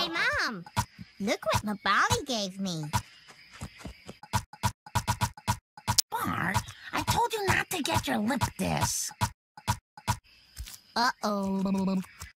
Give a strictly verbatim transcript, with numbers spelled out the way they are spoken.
Hey, Mom, look what my Bobby gave me. Bart, I told you not to get your lip this. Uh-oh.